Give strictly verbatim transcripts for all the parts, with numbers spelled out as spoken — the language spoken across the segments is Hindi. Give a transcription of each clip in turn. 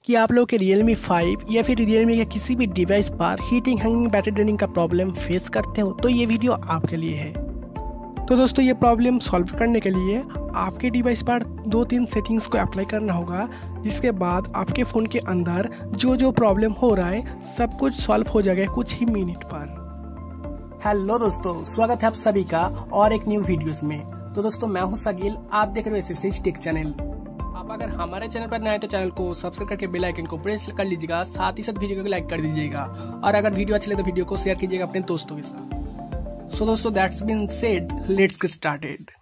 कि आप लोग के Realme फाइव या फिर Realme के किसी भी डिवाइस पर हीटिंग हैंगिंग बैटरी ड्रेनिंग का प्रॉब्लम फेस करते हो तो ये वीडियो आपके लिए है। तो दोस्तों ये प्रॉब्लम सॉल्व करने के लिए आपके डिवाइस पर दो तीन सेटिंग्स को अप्लाई करना होगा, जिसके बाद आपके फ़ोन के अंदर जो जो प्रॉब्लम हो रहा है सब कुछ सॉल्व हो जाएगा कुछ ही मिनट पर। हेलो दोस्तों, स्वागत है आप सभी का और एक न्यू वीडियोस में। तो दोस्तों मैं हूं सागिल, आप देख रहे हो एसएसएच टेक चैनल। आप अगर हमारे चैनल पर नए हैं तो चैनल को सब्सक्राइब करके बेल आइकन को प्रेस कर लीजिएगा, साथ ही साथ वीडियो को लाइक कर दीजिएगा और अगर वीडियो अच्छी लगे तो वीडियो को शेयर कीजिएगा अपने दोस्तों के साथ। सो दोस्तों that's been said, let's get started.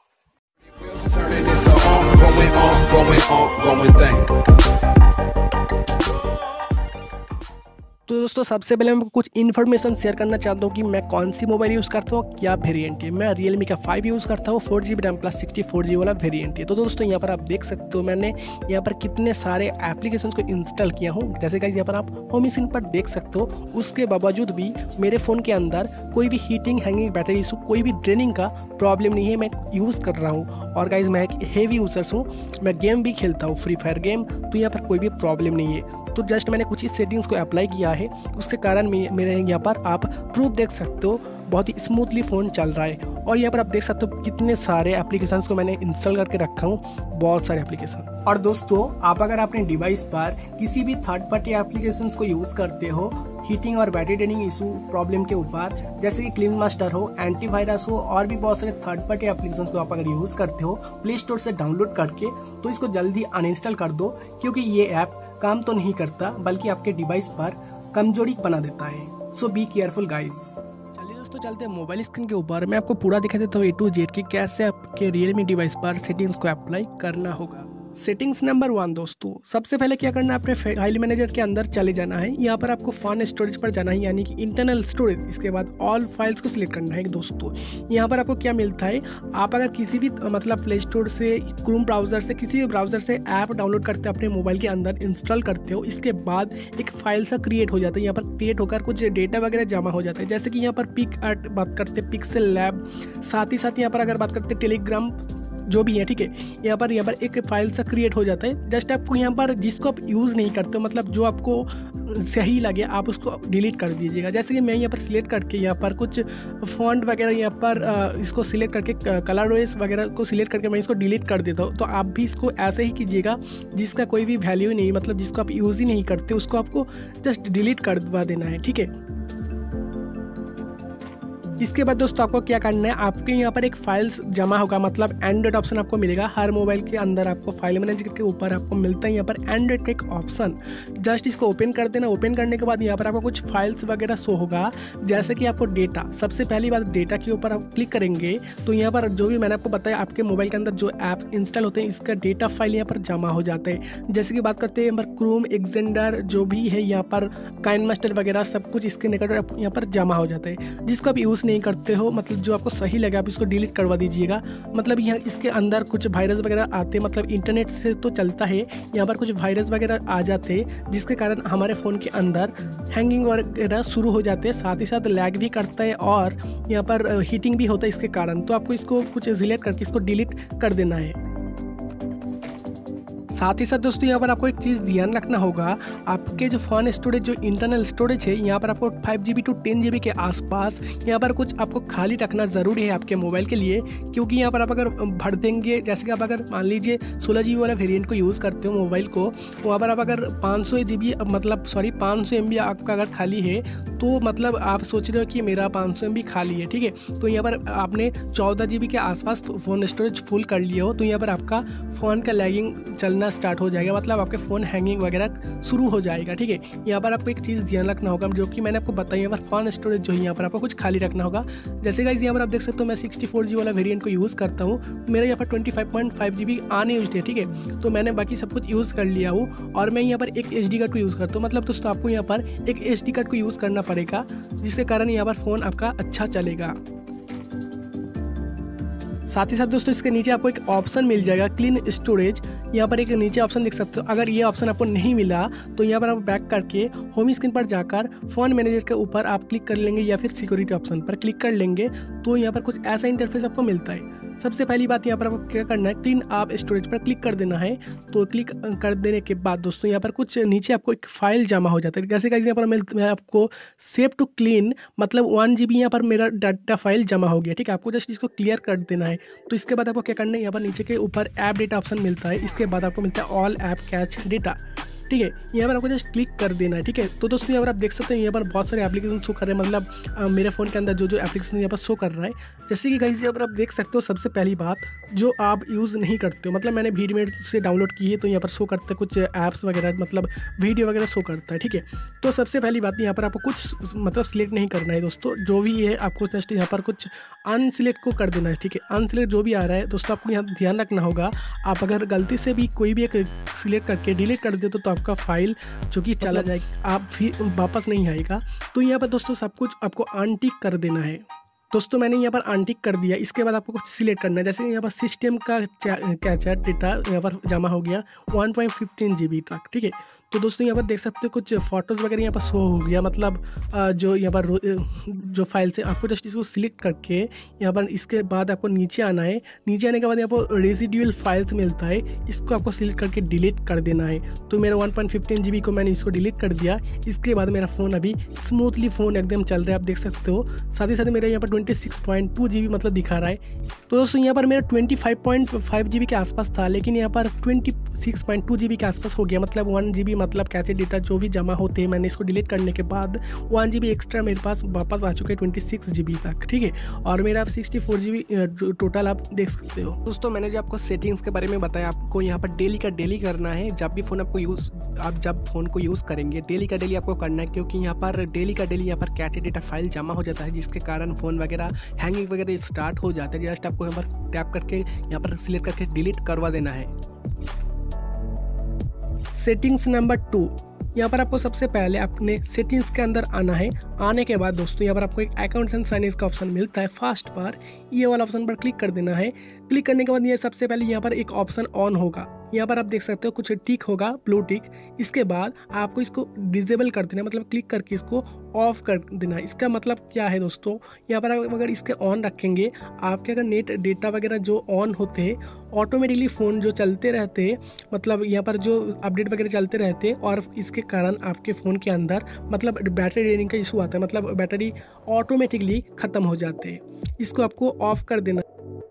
तो दोस्तों सबसे पहले मैं कुछ इन्फॉर्मेशन शेयर करना चाहता हूँ कि मैं कौन सी मोबाइल यूज़ करता हूँ, क्या वेरिएंट है। मैं Realme का फाइव यूज़ करता हूँ, four G B RAM plus sixty four G वाला वेरिएंट है। तो दोस्तों यहाँ पर आप देख सकते हो मैंने यहाँ पर कितने सारे एप्लीकेशंस को इंस्टॉल किया हूँ। जैसे गाइस यहाँ पर आप होम स्क्रीन पर देख सकते हो, उसके बावजूद भी मेरे फ़ोन के अंदर कोई भी हीटिंग हैंगिंग बैटरी इशू, कोई भी ड्रेनिंग का प्रॉब्लम नहीं है। मैं यूज़ कर रहा हूँ और गाइस मैं एक हेवी यूज़र्स हूँ, मैं गेम भी खेलता हूँ, फ्री फायर गेम, तो यहाँ पर कोई भी प्रॉब्लम नहीं है। तो जस्ट मैंने कुछ इस सेटिंग्स को अप्लाई किया है, उसके कारण मेरे यहाँ पर आप प्रूफ देख सकते हो, बहुत ही स्मूथली फ़ोन चल रहा है। और यहाँ पर आप देख सकते हो कितने सारे एप्लीकेशंस को मैंने इंस्टॉल करके रखा हूँ, बहुत सारे एप्लीकेशन। और दोस्तों आप अगर अपने डिवाइस पर किसी भी थर्ड पार्टी एप्लीकेशंस को यूज़ करते हो हीटिंग और बैटरी ड्रेनिंग इशू प्रॉब्लम के ऊपर, जैसे कि क्लीन मास्टर हो, एंटीवायरस हो और भी बहुत सारे थर्ड पार्टी एप्लीकेशंस को आप अगर यूज़ करते हो प्ले स्टोर से डाउनलोड करके, तो इसको जल्दी अनइंस्टॉल कर दो, क्योंकि ये ऐप काम तो नहीं करता बल्कि आपके डिवाइस पर कमजोरी बना देता है। So be careful guys. चलिए दोस्तों चलते हैं मोबाइल स्क्रीन के ऊपर। मैं आपको पूरा दिखा देता हूँ ए टू जेड की कैसे आपके Realme डिवाइस पर सेटिंग्स को अप्लाई करना होगा। सेटिंग्स नंबर वन दोस्तों, सबसे पहले क्या करना है, अपने फाइल मैनेजर के अंदर चले जाना है। यहाँ पर आपको फान स्टोरेज पर जाना है, यानी कि इंटरनल स्टोरेज। इसके बाद ऑल फाइल्स को सिलेक्ट करना है दोस्तों। यहाँ पर आपको क्या मिलता है, आप अगर किसी भी मतलब प्ले स्टोर से, क्रोम ब्राउजर से, किसी भी ब्राउजर से ऐप डाउनलोड करते हो, अपने मोबाइल के अंदर इंस्टॉल करते हो, इसके बाद एक फाइल सा क्रिएट हो जाता है। यहाँ पर क्रिएट होकर कुछ डेटा वगैरह जमा हो जाता है, जैसे कि यहाँ पर पिक आर्ट बात करते हैं, पिक्सल लैब, साथ ही साथ यहाँ पर अगर बात करते हैं टेलीग्राम, जो भी है, ठीक है। यहाँ पर यहाँ पर एक फाइल सा क्रिएट हो जाता है। जस्ट आपको यहाँ पर जिसको आप यूज़ नहीं करते हो, मतलब जो आपको सही लगे, आप उसको डिलीट कर दीजिएगा। जैसे कि मैं यहाँ पर सिलेक्ट करके यहाँ पर कुछ फॉन्ट वगैरह यहाँ पर इसको सिलेक्ट करके, कलर वेस वगैरह को सिलेक्ट करके मैं इसको डिलीट कर देता हूँ। तो आप भी इसको ऐसे ही कीजिएगा, जिसका कोई भी वैल्यू नहीं, मतलब जिसको आप यूज़ ही नहीं करते उसको आपको जस्ट डिलीट कर दवा देना है, ठीक है। इसके बाद दोस्तों आपको क्या करना है, आपके यहाँ पर एक फाइल्स जमा होगा, मतलब एंड्रॉइड ऑप्शन आपको मिलेगा। हर मोबाइल के अंदर आपको फाइल मैनेजर के ऊपर आपको मिलता है यहाँ पर एंड्रॉइड का एक ऑप्शन। जस्ट इसको ओपन कर देना। ओपन करने के बाद यहाँ पर आपको कुछ फाइल्स वगैरह शो होगा, जैसे कि आपको डेटा। सबसे पहली बात, डेटा के ऊपर आप क्लिक करेंगे तो यहाँ पर जो भी मैंने आपको बताया, आपके मोबाइल के अंदर जो ऐप्स इंस्टॉल होते हैं इसका डेटा फाइल यहाँ पर जमा हो जाते हैं। जैसे कि बात करते हैं यहाँ पर क्रोम, एक्सेंडर, जो भी है यहाँ पर काइन मास्टर वगैरह सब कुछ इसके निकट यहाँ पर जमा हो जाता है, जिसको आप यूज़ नहीं करते हो, मतलब जो आपको सही लगे आप इसको डिलीट करवा दीजिएगा। मतलब यहाँ इसके अंदर कुछ वायरस वगैरह आते हैं, मतलब इंटरनेट से तो चलता है, यहाँ पर कुछ वायरस वगैरह आ जाते हैं, जिसके कारण हमारे फ़ोन के अंदर हैंगिंग वगैरह शुरू हो जाते हैं, साथ ही साथ लैग भी करता है और यहाँ पर हीटिंग भी होता है इसके कारण। तो आपको इसको कुछ सिलेक्ट करके इसको डिलीट कर देना है। साथ ही साथ दोस्तों यहाँ पर आपको एक चीज़ ध्यान रखना होगा, आपके जो फ़ोन स्टोरेज, जो इंटरनल स्टोरेज है, यहाँ पर आपको five G B to ten G B के आसपास यहाँ पर कुछ आपको खाली रखना ज़रूरी है आपके मोबाइल के लिए, क्योंकि यहाँ पर आप अगर भर देंगे, जैसे कि आप अगर मान लीजिए सोलह जी बी वाला वेरिएंट को यूज़ करते हो मोबाइल को, वहाँ पर आप अगर पाँच सौ जी बी मतलब सॉरी पाँच सौ एम बी आपका अगर खाली है, तो मतलब आप सोच रहे हो कि मेरा पाँच सौ एम बी खाली है, ठीक है। तो यहाँ पर आपने चौदह जी बी के आसपास फ़ोन स्टोरेज फुल कर लिया हो, तो यहाँ पर आपका फ़ोन का लैगिंग चलना स्टार्ट हो जाएगा, मतलब आपके फ़ोन हैंगिंग वगैरह शुरू हो जाएगा, ठीक है। यहाँ पर आपको एक चीज़ ध्यान रखना होगा, जो कि मैंने आपको बताया, यहाँ पर फ़ोन स्टोरेज जो है यहाँ पर आपको कुछ खाली रखना होगा। जैसे गाइस यहाँ पर आप देख सकते हो मैं सिक्सटी फोर जी वाला वेरिएंट को यूज़ करता हूँ, मेरा यहाँ पर twenty five point five G B आने यूज है, ठीक है। तो मैंने बाकी सब कुछ यूज़ कर लिया हूँ और मैं यहाँ पर एक एच डी कार्ड को यूज़ करता हूँ। मतलब दोस्तों आपको यहाँ पर एक एच डी कार्ड को यूज़ करना पड़ेगा, जिसके कारण यहाँ पर फ़ोन आपका अच्छा चलेगा। साथ ही साथ दोस्तों इसके नीचे आपको एक ऑप्शन मिल जाएगा क्लीन स्टोरेज। यहाँ पर एक नीचे ऑप्शन देख सकते हो। अगर ये ऑप्शन आपको नहीं मिला तो यहाँ पर आप बैक करके होम स्क्रीन पर जाकर फ़ोन मैनेजर के ऊपर आप क्लिक कर लेंगे या फिर सिक्योरिटी ऑप्शन पर क्लिक कर लेंगे, तो यहाँ पर कुछ ऐसा इंटरफेस आपको मिलता है। सबसे पहली बात यहाँ पर आपको क्या करना है, क्लीन आप स्टोरेज पर क्लिक कर देना है। तो क्लिक कर देने के बाद दोस्तों यहाँ पर कुछ नीचे आपको एक फाइल जमा हो जाता है। जैसे कि यहाँ पर मैं आपको सेव टू क्लीन मतलब वन जी बी यहाँ पर मेरा डाटा फाइल जमा हो गया, ठीक है। आपको जस्ट इसको क्लियर कर देना है। तो इसके बाद आपको क्या करना है, यहाँ पर नीचे के ऊपर ऐप डेटा ऑप्शन मिलता है। इसके बाद आपको मिलता है ऑल ऐप कैच डेटा, ठीक है। यहाँ पर आपको जस्ट क्लिक कर देना है, ठीक है। तो दोस्तों यहाँ पर आप देख सकते हैं यहाँ पर बहुत सारे एप्लीकेशन शो कर रहे हैं, मतलब आ, मेरे फ़ोन के अंदर जो जो एप्लीकेशन यहाँ पर शो कर रहा है। जैसे कि गाइस यहाँ पर आप देख सकते हो, सबसे पहली बात जो आप यूज़ नहीं करते हो, मतलब मैंने वीडियो से डाउनलोड की है तो यहाँ पर शो करता है कुछ ऐप्स वगैरह, मतलब वीडियो वगैरह शो करता है, ठीक है। तो सबसे पहली बात यहाँ पर आपको कुछ मतलब सिलेक्ट नहीं करना है दोस्तों, जो भी है आपको जस्ट यहाँ पर कुछ अनसिलेक्ट को कर देना है, ठीक है। अनसिलेक्ट जो भी आ रहा है दोस्तों आपको यहाँ ध्यान रखना होगा। आप अगर गलती से भी कोई भी एक सिलेक्ट करके डिलीट कर दे तो आपका फाइल जो कि चला जाएगा, आप फिर वापस नहीं आएगा। तो यहाँ पर दोस्तों सब कुछ आपको अनटिक कर देना है। दोस्तों मैंने यहाँ पर अनटिक कर दिया। इसके बाद आपको कुछ सिलेक्ट करना है, जैसे यहाँ पर सिस्टम का कैचर डेटा यहाँ पर जमा हो गया one point fifteen G B तक, ठीक है। तो दोस्तों यहाँ पर देख सकते हो कुछ फोटोज़ वगैरह यहाँ पर शो हो गया, मतलब जो यहाँ पर जो फाइल से आपको जस्ट इसको सिलेक्ट करके यहाँ पर इसके बाद आपको नीचे आना है। नीचे आने के बाद यहाँ पर रेजिडुअल फाइल्स मिलता है, इसको आपको सिलेक्ट करके डिलीट कर देना है। तो मेरा one point fifteen G B को मैंने इसको डिलीट कर दिया। इसके बाद मेरा फ़ोन अभी स्मूथली फ़ोन एकदम चल रहा है, आप देख सकते हो। साथ ही साथ मेरा यहाँ पर twenty six point two G B मतलब दिखा रहा है। तो दोस्तों यहाँ पर मेरा twenty five point five G B के आसपास था, लेकिन यहाँ पर twenty six point two G B के आसपास हो गया, मतलब वन जी बी मतलब कैचे डेटा जो भी जमा होते हैं मैंने इसको डिलीट करने के बाद वन जी बी एक्स्ट्रा मेरे पास वापस आ चुके हैं ट्वेंटी सिक्स जी बी तक, ठीक है। और मेरा sixty four G B total आप देख सकते हो। दोस्तों मैंने जो आपको सेटिंग्स के बारे में बताया, आपको यहाँ पर डेली का डेली करना है। जब भी फ़ोन आपको यूज़ आप जब फ़ोन को यूज़ करेंगे डेली का डेली आपको करना है, क्योंकि यहाँ पर डेली का डेली यहाँ पर कैचे डेटा फाइल जमा हो जाता है, जिसके कारण फ़ोन वगैरह हैंगिंग वगैरह स्टार्ट हो जाता है। जस्ट आपको यहाँ पर टैप करके यहाँ पर सिलेक्ट करके डिलीट करवा देना है। सेटिंग्स नंबर टू, यहाँ पर आपको सबसे पहले अपने सेटिंग्स के अंदर आना है। आने के बाद दोस्तों यहाँ पर आपको एक अकाउंट्स एंड साइनिंग्स का ऑप्शन मिलता है फर्स्ट पर, ये वाला ऑप्शन पर क्लिक कर देना है। क्लिक करने के बाद ये सबसे पहले यहाँ पर एक ऑप्शन ऑन होगा, यहाँ पर आप देख सकते हो कुछ टिक होगा, ब्लू टिक। इसके बाद आपको इसको डिसेबल कर देना, मतलब क्लिक करके इसको ऑफ कर देना। इसका मतलब क्या है दोस्तों, यहाँ पर आप अगर इसके ऑन रखेंगे, आपके अगर नेट डेटा वगैरह जो ऑन होते हैं ऑटोमेटिकली फ़ोन जो चलते रहते, मतलब यहाँ पर जो अपडेट वगैरह चलते रहते, और इसके कारण आपके फ़ोन के अंदर मतलब बैटरी ड्रेनिंग का इशू आता है, मतलब बैटरी ऑटोमेटिकली ख़त्म हो जाते हैं। इसको आपको ऑफ कर देना।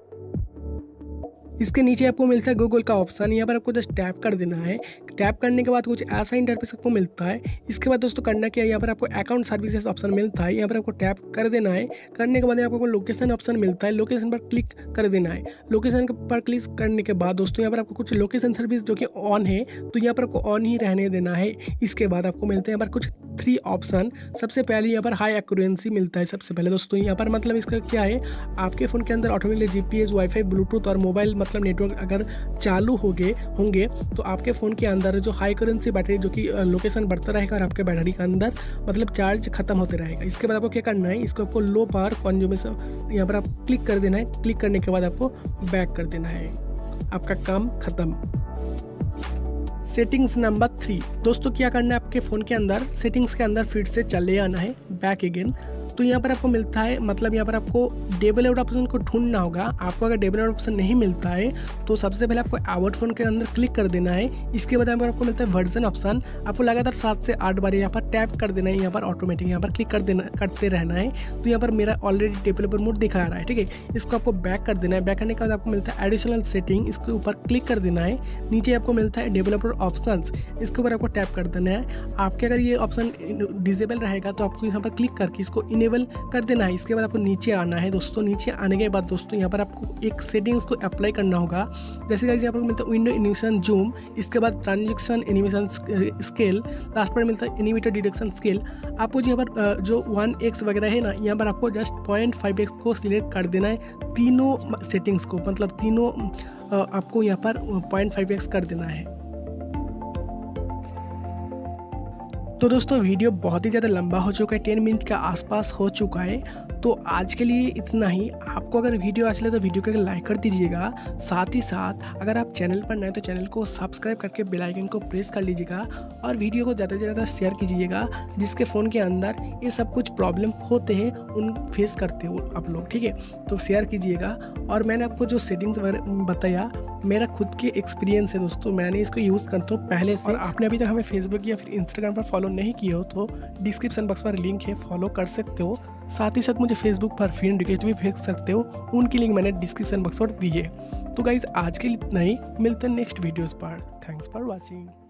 इसके नीचे आपको मिलता है गूगल का ऑप्शन, यहाँ पर आपको जस्ट टैप कर देना है। टैप करने के बाद कुछ ऐसा इंटरफेस आपको मिलता है। इसके बाद दोस्तों करना क्या है, यहाँ पर आपको अकाउंट सर्विसेज ऑप्शन मिलता है, यहाँ पर आपको टैप कर देना है। करने के बाद आपको लोकेशन ऑप्शन मिलता है, लोकेशन पर क्लिक कर देना है। लोकेशन पर क्लिक करने के बाद दोस्तों यहाँ पर आपको कुछ लोकेशन सर्विस जो कि ऑन है, तो यहाँ पर आपको ऑन ही रहने देना है। इसके बाद आपको मिलते हैं यहाँ पर कुछ थ्री ऑप्शन। सबसे पहले यहाँ पर हाई एक्यूरेंसी मिलता है। सबसे पहले दोस्तों यहाँ पर मतलब इसका क्या है, आपके फ़ोन के अंदर ऑटोमेटिकली जीपीएस, वाईफाई, ब्लूटूथ और मोबाइल मतलब नेटवर्क अगर चालू हो गए होंगे तो आपके फ़ोन के अंदर जो हाई एक्यूरेंसी बैटरी जो कि लोकेशन बढ़ता रहेगा और आपके बैटरी के अंदर मतलब चार्ज खत्म होते रहेगा। इसके बाद आपको क्या करना है, इसको आपको लो पावर कंज्यूमेशन यहाँ पर आप क्लिक कर देना है। क्लिक करने के बाद आपको बैक कर देना है, आपका काम खत्म। सेटिंग्स नंबर थ्री, दोस्तों क्या करना है, आपके फ़ोन के अंदर सेटिंग्स के अंदर फिर से चले आना है, बैक अगेन। तो यहाँ पर आपको मिलता है, मतलब यहाँ पर आपको डेवलप्ड ऑप्शन को ढूंढना होगा। आपको अगर डेवलप्ड ऑप्शन नहीं मिलता है तो सबसे पहले आपको अबाउट फोन के अंदर क्लिक कर देना है। इसके बाद यहाँ पर आपको मिलता है वर्जन ऑप्शन, आपको लगातार सात से आठ बार यहाँ पर टैप कर देना है, यहाँ पर ऑटोमेटिक यहाँ पर क्लिक कर देना करते रहना है। तो यहाँ पर मेरा ऑलरेडी डेवलपर मोड दिखा रहा है, ठीक है। इसको आपको बैक कर देना है। बैक करने के बाद आपको मिलता है एडिशनल सेटिंग, इसके ऊपर क्लिक कर देना है। नीचे आपको मिलता है डेवलपर ऑप्शन, इसके ऊपर आपको टैप कर देना है। आपके अगर ये ऑप्शन डिसेबल रहेगा तो आपको यहाँ पर क्लिक करके इसको इनेबल कर देना है। इसके बाद आपको नीचे आना है दोस्तों। नीचे आने के बाद दोस्तों यहाँ पर आपको एक सेटिंग्स को अप्लाई करना होगा। जैसे गाइस यहाँ पर मिलता है विंडो एनिमेशन जूम, इसके बाद ट्रांजेक्शन एनिमेशन स्केल, लास्ट पर मिलता है एनिमेटेड डिटेक्शन स्केल। आपको यहाँ पर जो वन एक्स वगैरह है ना, यहाँ पर आपको जस्ट पॉइंट फाइव एक्स को सिलेक्ट कर देना है। तीनों सेटिंग्स को मतलब तीनों आपको यहाँ पर पॉइंट फाइव एक्स कर देना है। तो दोस्तों वीडियो बहुत ही ज़्यादा लंबा हो चुका है, टेन मिनट के आसपास हो चुका है। तो आज के लिए इतना ही। आपको अगर वीडियो अच्छी लगे तो वीडियो को लाइक कर दीजिएगा। साथ ही साथ अगर आप चैनल पर नए तो चैनल को सब्सक्राइब करके बेल आइकन को प्रेस कर लीजिएगा और वीडियो को ज़्यादा से ज़्यादा शेयर कीजिएगा, जिसके फ़ोन के अंदर ये सब कुछ प्रॉब्लम होते हैं उन फेस करते हो आप लोग, ठीक है। तो शेयर कीजिएगा। और मैंने आपको जो सेटिंग्स बताया मेरा खुद के एक्सपीरियंस है दोस्तों, मैंने इसको यूज़ करता हूँ पहले से। और आपने अभी तक हमें फेसबुक या फिर इंस्टाग्राम पर फॉलो नहीं किए हो तो डिस्क्रिप्शन बॉक्स पर लिंक है, फॉलो कर सकते हो। साथ ही साथ मुझे फेसबुक पर फ्रेंड रिक्वेस्ट भी भेज सकते हो, उनकी लिंक मैंने डिस्क्रिप्शन बॉक्स पर दी है। तो गाइज़ आज के लिए इतना ही, मिलते हैं नेक्स्ट वीडियोज़ पर। Thanks for watching.